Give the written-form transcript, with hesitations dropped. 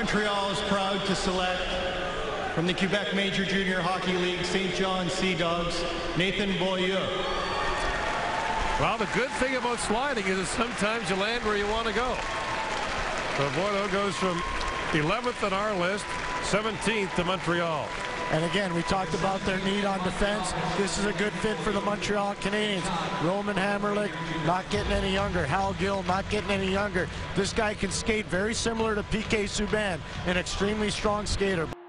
Montreal is proud to select from the Quebec Major Junior Hockey League St. John Sea Dogs, Nathan Beaulieu. Well, the good thing about sliding is that sometimes you land where you want to go. So Beaulieu goes from 11th on our list, 17th to Montreal. And again, we talked about their need on defense. This is a good fit for the Montreal Canadiens. Roman Hamrlik not getting any younger. Hal Gill not getting any younger. This guy can skate very similar to P.K. Subban, an extremely strong skater.